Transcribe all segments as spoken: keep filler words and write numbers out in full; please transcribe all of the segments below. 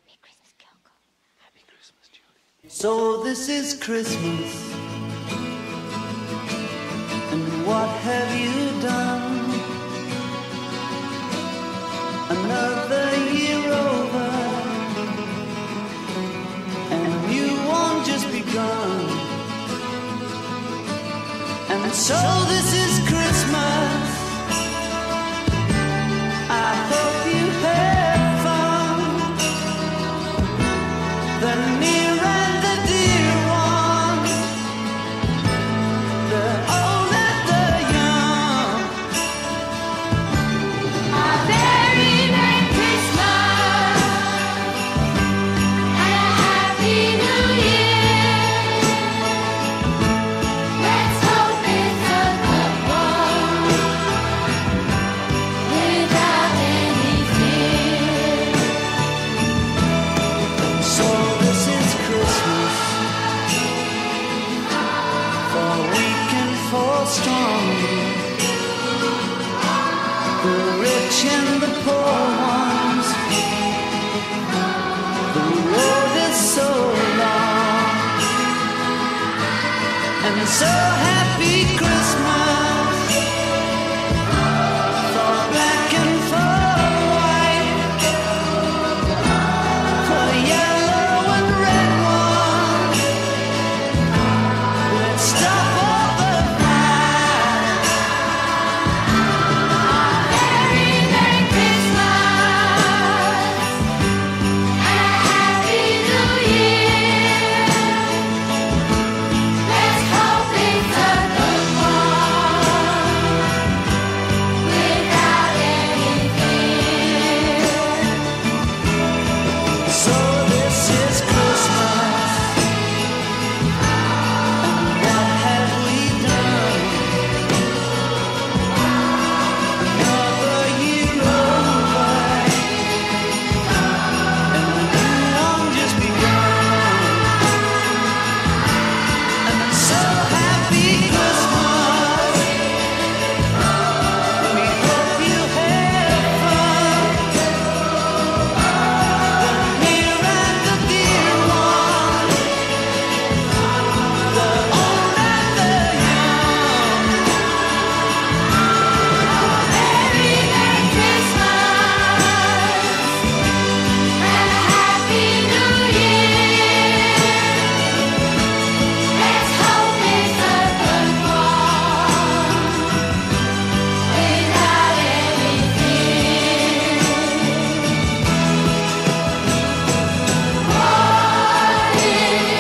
Happy Christmas, Julie. So this is Christmas, and what have you done? Another year over, and a new one just begun. And so this is Christmas. I hope you have fun. The near and the dear ones, the old and the young. A very Merry Christmas and a Happy New Year. Let's hope it's a good one without any fear. So this is Christmas, for weak and for strong, the rich and the poor ones. The road is so long, and so happy Christmas for black and for white, for yellow and red ones. Let's stop all the fight. Very Merry Christmas and a Happy New Year. Let's hope it's a good one without any fear. So this is Christmas, and what have we done? Another year over, and a new one just begun. And so happy Christmas. We hope you have fun. The near and the dear ones, the old and the young. Very Merry Christmas and a Happy New Year. Let's hope it's a good one without any fear. What is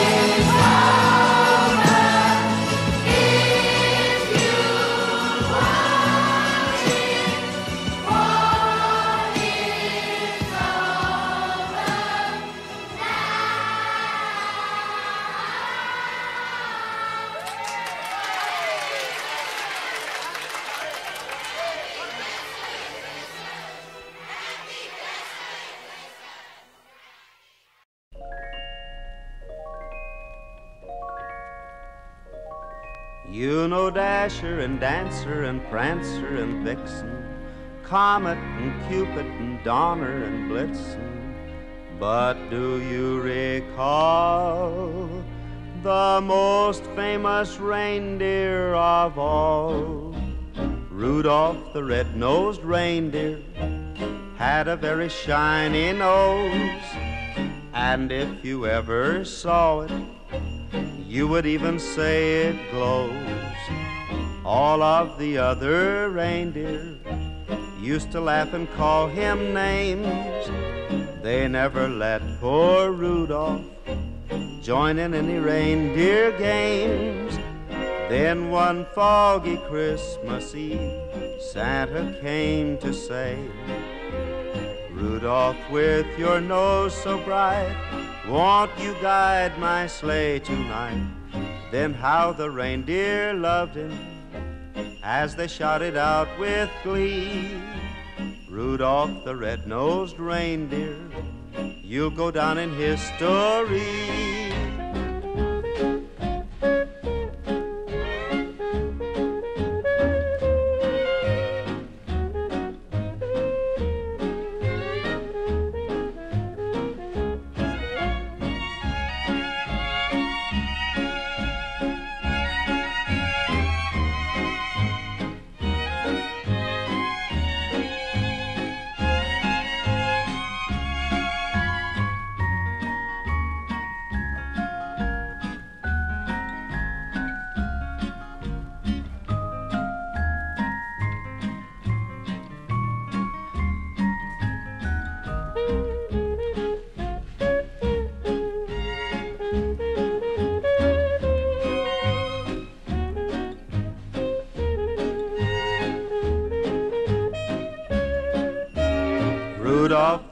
You know Dasher and Dancer and Prancer and Vixen, Comet and Cupid and Donner and Blitzen. But do you recall the most famous reindeer of all? Rudolph the red-nosed reindeer had a very shiny nose, and if you ever saw it, you would even say it glows. All of the other reindeer used to laugh and call him names. They never let poor Rudolph join in any reindeer games. Then one foggy Christmas Eve, Santa came to say, Rudolph, with your nose so bright, won't you guide my sleigh tonight? Then how the reindeer loved him as they shouted out with glee, Rudolph the red-nosed reindeer, you'll go down in history.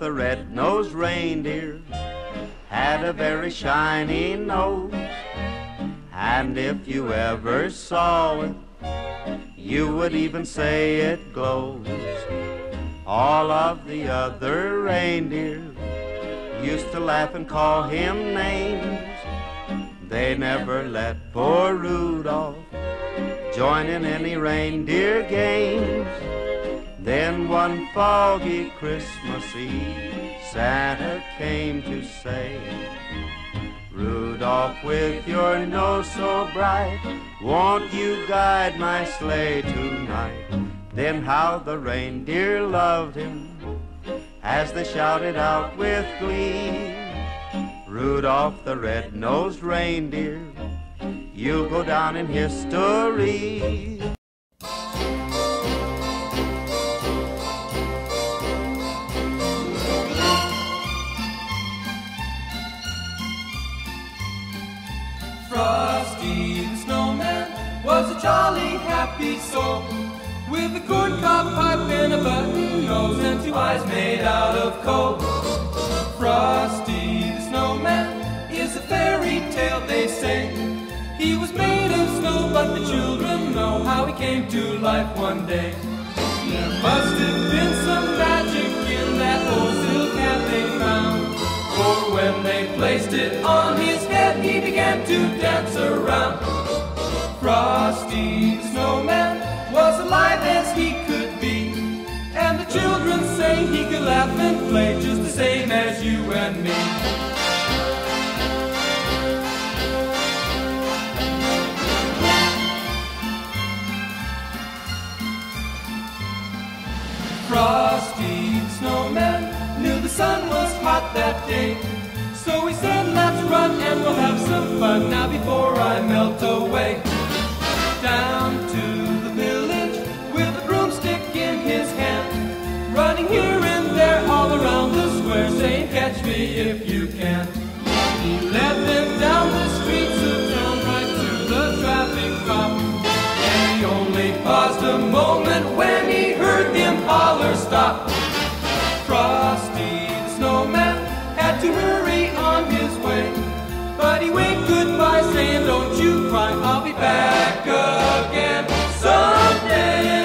the red-nosed reindeer had a very shiny nose, and if you ever saw it, you would even say it glows. All of the other reindeer used to laugh and call him names. They never let poor Rudolph join in any reindeer games. Then one foggy Christmas Eve, Santa came to say, Rudolph, with your nose so bright, won't you guide my sleigh tonight? Then how the reindeer loved him as they shouted out with glee, Rudolph the red-nosed reindeer, you'll go down in history. Frosty the snowman was a jolly happy soul, with a corncob pipe and a button nose and two eyes made out of coal. Frosty the snowman is a fairy tale, they say. He was made of snow, but the children know how he came to life one day. There must have been some magic in that old silk hat they found, for when they placed it on his head, he began to dance around. Frosty the snowman was alive as he could be, and the children say he could laugh and play just the same as you and me. Frosty the snowman knew the sun was hot that day, so he said, let's run and we'll have some fun now before I melt away. Down to the village with a broomstick in his hand, running here and there all around the square, saying, catch me if you can. He led them down the streets of town right to the traffic cop, and he only paused a moment when he heard them holler, stop. Frosty the snowman had to hurry on his way, but he waved goodbye saying, don't you cry, I'll be back again someday.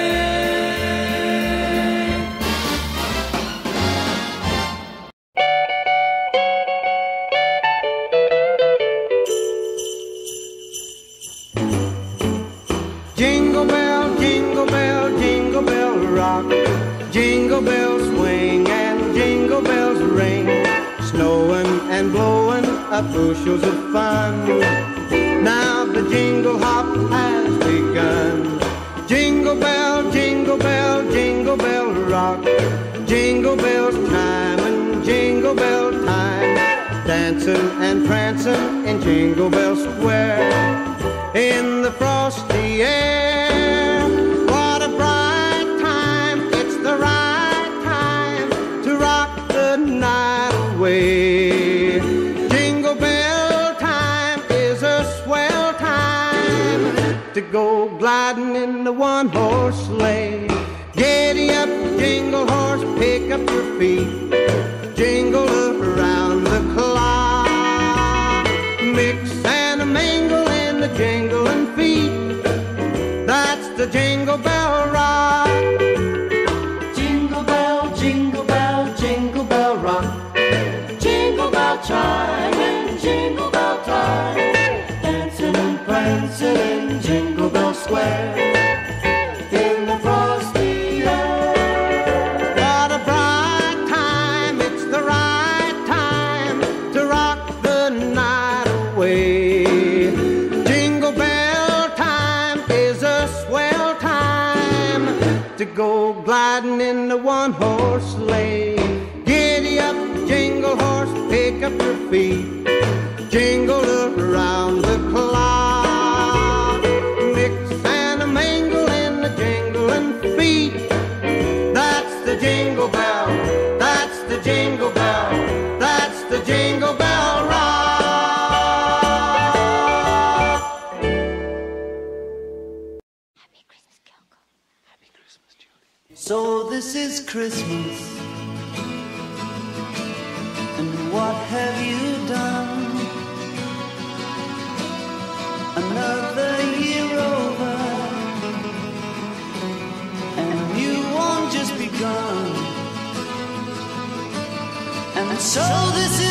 Jingle bell, jingle bell, jingle bell rock, jingle bells swing and jingle bells ring, snowing and blowing up bushels of fun. Now the jingle hop has begun. Jingle bell, jingle bell, jingle bell rock, jingle bells chime and jingle bell time, dancing and prancing in Jingle Bell Square. In the frosty air, what a bright time, it's the right time to rock the night away. Jingle bell time is a swell time to go gliding in the one-horse sleigh. Giddy up, jingle horse, pick up your feet, jingle around the clock, mix and a mingle in the jingling feet. That's the Jingle Bell Rock. Jingle bell, jingle bell, jingle bell rock, jingle bell chime and jingle bell time, dancing and prancing in Jingle Bell Square. In the frosty air, What a bright time, it's the right time to rock the night away. Jingle bell time is a swell time to go gliding in the one-horse sleigh. Giddy up, jingle horse, pick up your feet, jingle around the clock, mix and a mingle in the jingling feet. That's the jingle bell, that's the jingle bell, that's the Jingle Bell Rock. Happy Christmas, Judy. so this is Christmas, what have you done? Another year over, and a new one just begun. And so this